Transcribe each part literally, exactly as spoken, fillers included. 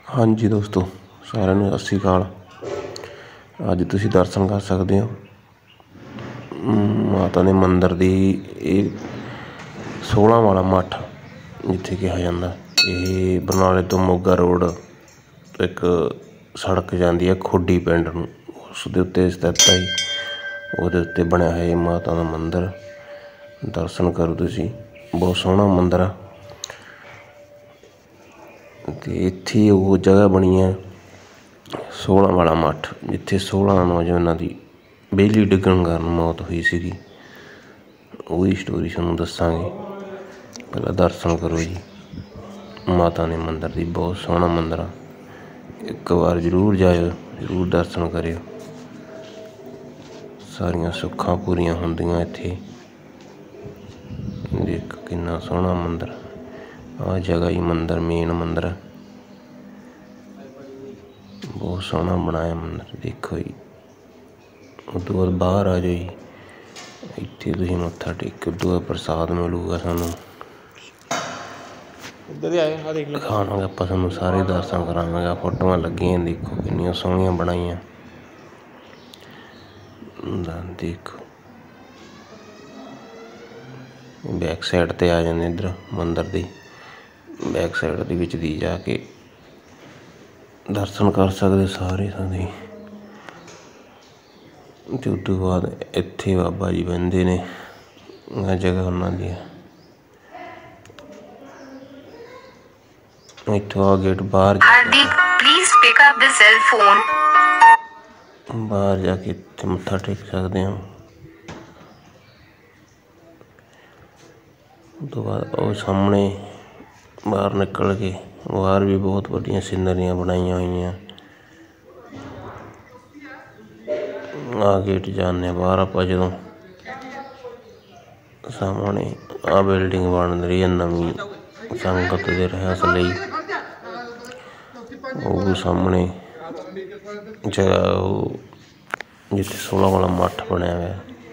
हाँ जी दोस्तों, सारिਆਂ ਨੂੰ ਸਤਿ ਸ਼੍ਰੀ ਅਕਾਲ। ਅੱਜ ਤੁਸੀਂ ਦਰਸ਼ਨ ਕਰ ਸਕਦੇ ਹੋ ਮਾਤਾ ਦੇ ਮੰਦਰ ਦੀ। ਇਹ ਸੋਲਾਂ ਵਾਲਾ ਮੱਠ ਜਿੱਥੇ ਕਿਹਾ ਜਾਂਦਾ, ਇਹ ਬਰਨਾਲੇ ਤੋਂ ਮੋਗਾ ਰੋਡ ਇੱਕ ਸੜਕ ਜਾਂਦੀ ਹੈ ਖੁੱਡੀ ਪਿੰਡ ਨੂੰ, ਉਸ ਦੇ ਉੱਤੇ ਸਥਿਤ ਹੈ। ਉਹਦੇ ਉੱਤੇ ਬਣਿਆ ਹੋਇਆ ਮਾਤਾ ਦਾ ਮੰਦਰ। ਦਰਸ਼ਨ ਕਰੋ ਤੁਸੀਂ, ਬਹੁਤ ਸੋਹਣਾ ਮੰਦਰ ਆ। ਅਤੇ ਇੱਥੇ ਉਹ ਜਗ੍ਹਾ ਬਣੀ ਹੈ ਸੋਲਾਂ ਵਾਲਾ ਮੱਠ, ਜਿੱਥੇ ਸੋਲਾਂ ਨੌਜਵਾਨਾਂ ਦੀ ਬਿਜਲੀ ਡਿੱਗਣ ਕਾਰਨ ਮੌਤ ਹੋਈ ਸੀਗੀ। ਉਹਦੀ ਸਟੋਰੀ ਤੁਹਾਨੂੰ ਦੱਸਾਂਗੇ। ਪਹਿਲਾਂ ਦਰਸ਼ਨ ਕਰੋ ਜੀ ਮਾਤਾ ਦੇ ਮੰਦਰ ਦੀ। ਬਹੁਤ ਸੋਹਣਾ ਮੰਦਰ ਆ, ਇੱਕ ਵਾਰ ਜ਼ਰੂਰ ਜਾਇਓ, ਜ਼ਰੂਰ ਦਰਸ਼ਨ ਕਰਿਓ। ਸਾਰੀਆਂ ਸੁੱਖਾਂ ਪੂਰੀਆਂ ਹੁੰਦੀਆਂ ਇੱਥੇ। ਦੇਖ ਕਿੰਨਾ ਸੋਹਣਾ ਮੰਦਰ। ਆਹ ਜਗ੍ਹਾ ਹੀ ਮੰਦਰ, ਮੇਨ ਮੰਦਰ ਹੈ। ਬਹੁਤ ਸੋਹਣਾ ਬਣਾਇਆ ਮੰਦਰ, ਦੇਖੋ ਜੀ। ਉਸ ਤੋਂ ਬਾਅਦ ਬਾਹਰ ਆ ਜਾਓ ਜੀ, ਇੱਥੇ ਤੁਸੀਂ ਮੱਥਾ ਟੇਕੋ। ਉਸ ਤੋਂ ਬਾਅਦ ਪ੍ਰਸਾਦ ਮਿਲੂਗਾ ਸਾਨੂੰ, ਖਾਵਾਂਗੇ ਆਪਾਂ, ਸਾਨੂੰ ਸਾਰੇ ਦਰਸ਼ਨ ਕਰਾਵਾਂਗੇ। ਫੋਟੋਆਂ ਲੱਗੀਆਂ ਦੇਖੋ ਕਿੰਨੀਆਂ ਸੋਹਣੀਆਂ ਬਣਾਈਆਂ। ਦੇਖੋ ਬੈਕ ਸਾਈਡ 'ਤੇ ਆ ਜਾਂਦੇ, ਇੱਧਰ ਮੰਦਰ ਦੀ ਬੈਕ ਸਾਈਡ ਦੇ ਵਿੱਚ ਦੀ ਜਾ ਕੇ ਦਰਸ਼ਨ ਕਰ ਸਕਦੇ ਸਾਰੇ ਸਾਰੇ। ਅਤੇ ਉਸ ਤੋਂ ਬਾਅਦ ਇੱਥੇ ਬਾਬਾ ਜੀ ਬਹਿੰਦੇ ਨੇ, ਇਹ ਜਗ੍ਹਾ ਉਹਨਾਂ ਦੀ ਹੈ। ਇੱਥੋਂ ਆ ਗੇਟ ਬਾਹਰ ਬਾਹਰ ਜਾ ਕੇ ਇੱਥੇ ਮੱਥਾ ਟੇਕ ਸਕਦੇ ਹਾਂ। ਉਸ ਤੋਂ ਬਾਅਦ ਉਹ ਸਾਹਮਣੇ ਬਾਹਰ ਨਿਕਲ ਕੇ, ਬਾਹਰ ਵੀ ਬਹੁਤ ਵੱਡੀਆਂ ਸੀਨਰੀਆਂ ਬਣਾਈਆਂ ਹੋਈਆਂ। ਆਹ ਗੇਟ ਜਾਂਦੇ ਹਾਂ ਬਾਹਰ ਆਪਾਂ। ਜਦੋਂ ਸਾਹਮਣੇ ਆਹ ਬਿਲਡਿੰਗ ਬਣ ਰਹੀ ਹੈ ਨਵੀਂ ਸੰਗਤ ਦੇ ਰਹਿਣ ਲਈ, ਉਹ ਸਾਹਮਣੇ ਜਗ੍ਹਾ ਉਹ ਜਿੱਥੇ ਸੋਲਾਂ ਵਾਲਾ ਮੱਠ ਬਣਿਆ ਹੋਇਆ।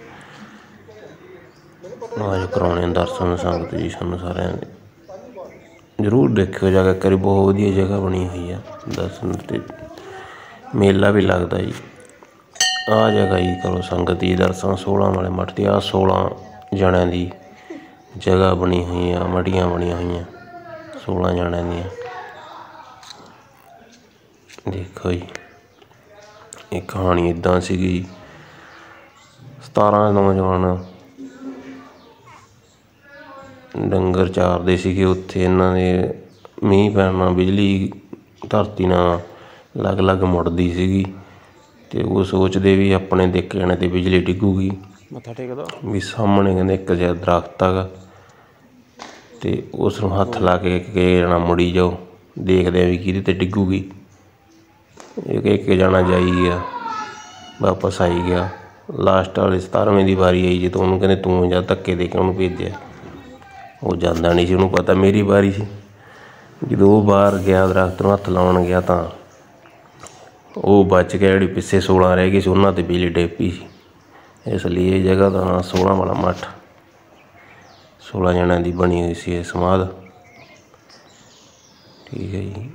ਅੱਜ ਕਰਾਉਣੇ ਦਰਸ਼ਨ ਸੰਗਤ ਜੀ ਸਾਨੂੰ ਸਾਰਿਆਂ ਦੇ, ਜ਼ਰੂਰ ਦੇਖਿਓ ਜਾ ਕੇ ਇੱਕ ਵਾਰੀ। ਬਹੁਤ ਵਧੀਆ ਜਗ੍ਹਾ ਬਣੀ ਹੋਈ ਆ ਦਰਸ਼ਨ, ਅਤੇ ਮੇਲਾ ਵੀ ਲੱਗਦਾ ਜੀ। ਆਹ ਜਗ੍ਹਾ ਜੀ ਕਰੋ ਸੰਗਤ ਜੀ ਦਰਸ਼ਨ ਸੋਲਾਂ ਵਾਲੇ ਮੱਠ ਦੀ। ਆਹ ਸੋਲਾਂ ਜਣਿਆਂ ਦੀ ਜਗ੍ਹਾ ਬਣੀ ਹੋਈ ਆ, ਮੜੀਆਂ ਬਣੀਆਂ ਹੋਈਆਂ ਸੋਲਾਂ ਜਣਿਆਂ ਦੀਆਂ। ਦੇਖੋ ਜੀ, ਇਹ ਕਹਾਣੀ ਇੱਦਾਂ ਸੀਗੀ। ਸਤਾਰਾਂ ਨੌਜਵਾਨ ਡੰਗਰ ਚਾਰਦੇ ਸੀਗੇ ਉੱਥੇ। ਇਹਨਾਂ ਦੇ ਮੀਂਹ ਪੈਣ ਨਾਲ ਬਿਜਲੀ ਧਰਤੀ ਨਾਲ ਅਲੱਗ ਅਲੱਗ ਮੁੜਦੀ ਸੀਗੀ, ਅਤੇ ਉਹ ਸੋਚਦੇ ਵੀ ਆਪਣੇ ਦੇਖੇ ਜਾਣੇ 'ਤੇ ਬਿਜਲੀ ਡਿੱਗੂਗੀ। ਮੱਥਾ ਟੇਕਦਾ ਵੀ ਸਾਹਮਣੇ ਕਹਿੰਦੇ ਇੱਕ ਜਿਹਾ ਦਰੱਖਤ ਹੈਗਾ, ਅਤੇ ਉਸ ਨੂੰ ਹੱਥ ਲਾ ਕੇ ਇੱਕ ਜਣਾ ਮੁੜੀ ਜਾਓ, ਦੇਖਦੇ ਆ ਵੀ ਕਿਹਦੇ 'ਤੇ ਡਿੱਗੂਗੀ। ਇੱਕ ਇੱਕ ਜਣਾ ਜਾਈ ਗਿਆ, ਵਾਪਸ ਆਈ ਗਿਆ। ਲਾਸਟ ਵਾਲੇ ਸਤਾਰਵੇਂ ਦੀ ਵਾਰੀ ਆਈ ਜਦੋਂ ਉਹਨੂੰ ਕਹਿੰਦੇ ਤੂੰ ਜਾ, ਧੱਕੇ ਦੇ ਕੇ ਉਹਨੂੰ ਭੇਜਿਆ। ਉਹ ਜਾਂਦਾ ਨਹੀਂ ਸੀ, ਉਹਨੂੰ ਪਤਾ ਮੇਰੀ ਵਾਰੀ ਸੀ। ਜਦੋਂ ਉਹ ਬਾਹਰ ਗਿਆ ਦਰੱਖਤ ਨੂੰ ਹੱਥ ਲਾਉਣ ਗਿਆ, ਤਾਂ ਉਹ ਬਚ ਗਿਆ। ਜਿਹੜੀ ਪਿੱਛੇ ਸੋਲਾਂ ਰਹਿ ਗਈ ਸੀ ਉਹਨਾਂ 'ਤੇ ਬਿਜਲੀ ਡਿੱਗ ਪਈ ਸੀ। ਇਸ ਲਈ ਇਹ ਜਗ੍ਹਾ ਦਾ ਨਾਂ ਸੋਲਾਂ ਵਾਲਾ ਮੱਠ। ਸੋਲਾਂ ਜਣਿਆਂ ਦੀ ਬਣੀ ਹੋਈ ਸੀ ਇਹ ਸਮਾਧ। ਠੀਕ ਹੈ ਜੀ,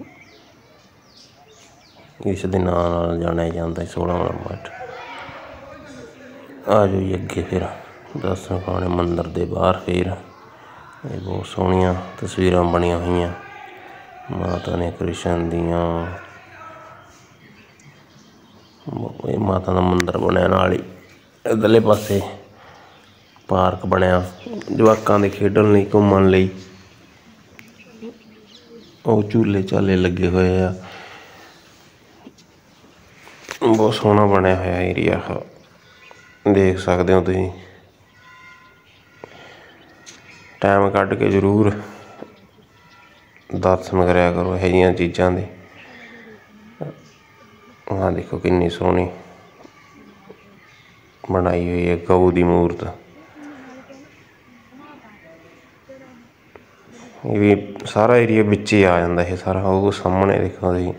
ਇਸ ਦੇ ਨਾਂ ਨਾਲ ਜਾਣਿਆ ਜਾਂਦਾ ਸੋਲਾਂ ਵਾਲਾ ਮੱਠ। ਆ ਜਾਓ ਜੀ ਅੱਗੇ, ਫਿਰ ਦਰਸ਼ਨ ਕਰਾਉਣੇ ਮੰਦਰ ਦੇ ਬਾਹਰ। ਫਿਰ ਇਹ ਬਹੁਤ ਸੋਹਣੀਆਂ ਤਸਵੀਰਾਂ ਬਣੀਆਂ ਹੋਈਆਂ ਮਾਤਾ ਨੇ ਕ੍ਰਿਸ਼ਨ ਦੀਆਂ। ਇਹ ਮਾਤਾ ਦਾ ਮੰਦਰ ਬਣਿਆ, ਨਾਲ ਹੀ ਇੱਧਰਲੇ ਪਾਸੇ ਪਾਰਕ ਬਣਿਆ ਜਵਾਕਾਂ ਦੇ ਖੇਡਣ ਲਈ, ਘੁੰਮਣ ਲਈ। ਉਹ ਝੂਲੇ ਝਾਲੇ ਲੱਗੇ ਹੋਏ ਆ। ਬਹੁਤ ਸੋਹਣਾ ਬਣਿਆ ਹੋਇਆ ਏਰੀਆ, ਦੇਖ ਸਕਦੇ ਹੋ ਤੁਸੀਂ। ਟਾਈਮ ਕੱਢ ਕੇ ਜ਼ਰੂਰ ਦਰਸ਼ਨ ਕਰਿਆ ਕਰੋ ਇਹੋ ਜਿਹੀਆਂ ਚੀਜ਼ਾਂ ਦੇ। ਆਹ ਦੇਖੋ ਕਿੰਨੀ ਸੋਹਣੀ ਬਣਾਈ ਹੋਈ ਹੈ ਗਊ ਦੀ ਮੂਰਤ। ਇਹ ਵੀ ਸਾਰਾ ਏਰੀਆ ਵਿੱਚ ਹੀ ਆ ਜਾਂਦਾ ਇਹ ਸਾਰਾ। ਉਹ ਸਾਹਮਣੇ ਦੇਖੋ ਤੁਸੀਂ,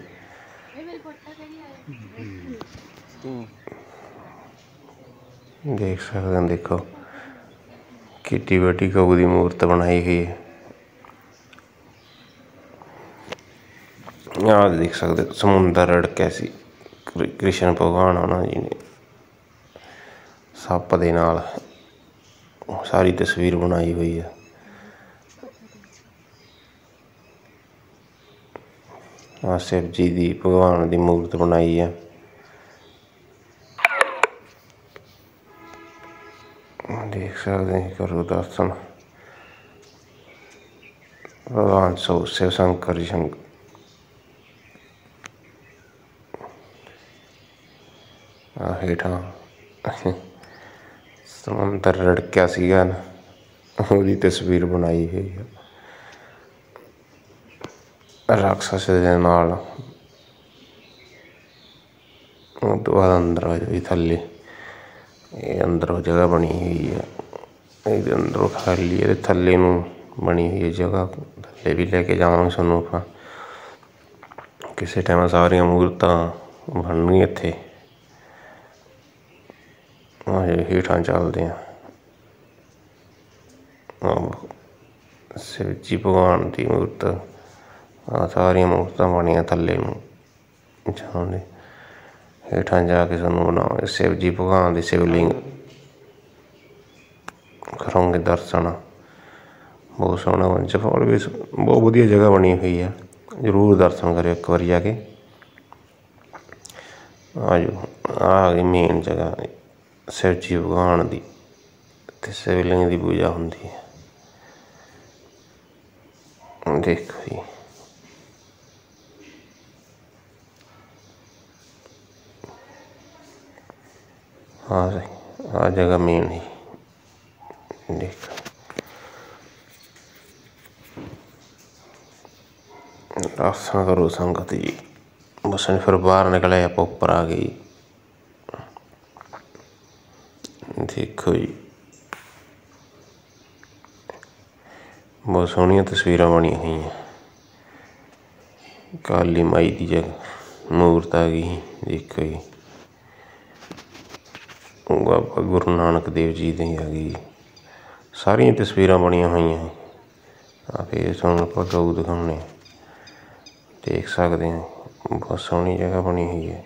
ਦੇਖ ਸਕਦੇ ਹੋ। ਦੇਖੋ ਕਿੱਡੀ ਵੱਡੀ ਗਊ ਦੀ ਮੂਰਤ ਬਣਾਈ ਹੋਈ ਹੈ। ਆਹ ਦੇਖ ਸਕਦੇ ਸਮੁੰਦਰ ਰੜਕਿਆ ਸੀ, ਕ੍ਰਿਸ਼ਨ ਭਗਵਾਨ ਉਹਨਾਂ ਜੀ ਨੇ ਸੱਪ ਦੇ ਨਾਲ ਸਾਰੀ ਤਸਵੀਰ ਬਣਾਈ ਹੋਈ ਹੈ। ਆਹ शिव जी ਦੀ ਭਗਵਾਨ ਦੀ ਮੂਰਤ ਬਣਾਈ ਹੈ। देख सकते हैं, करो दर्शन भगवान सो शिव शंकर जी शंकर हेठा समुंदर रड़किया सीगा ना, ਉਹਦੀ तस्वीर बनाई हुई है राक्षस दे नाल। उस तो बाद अंदर आ जाओ थल्ले, ये अंदरों जगह बनी हुई है, ये अंदरों खाली है, थल्ले नूं बनी हुई है जगह, थल्ले भी लैके जावांगे तुहानूं आपां किसी टाइम। सारियां मूरतां बननगीआं इत्थे। हेठां चलदे आं, शिव जी भगवान की मूरत, आ सारियां मूरतां बनियां थल्ले नूं जांदे। हेठां जाके सानूं बनाओ शिव जी भगवान की शिवलिंग करोगे दर्शन। बहुत सोहना चौपाल भी बहुत वधिया जगह बनी हुई है, जरूर दर्शन करो एक बार जाके। आ जाओ, आ गई मेन जगह शिव जी भगवान की, ते शिवलिंग की पूजा होंदी है। देखो जी, हाँ आ जगह मेन ही देख। दर्शन करो संगत जी। बस फिर बाहर निकले, आप ऊपर आ गई। देखो जी, बहुत सोहनिया तस्वीर बनी हुई हैं। काली माई की जगह मूरत आ गई। देखो जी, बाबा गुरु नानक देव जी की आ गई। सारिया तस्वीर बनिया हुई हैं। फिर तुहानूं आपां गऊ दिखाने, देख सकते हैं, बहुत सोहनी जगह बनी हुई है।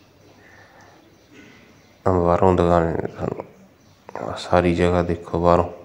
बाहरों दिखाने सारी जगह देखो बाहरों।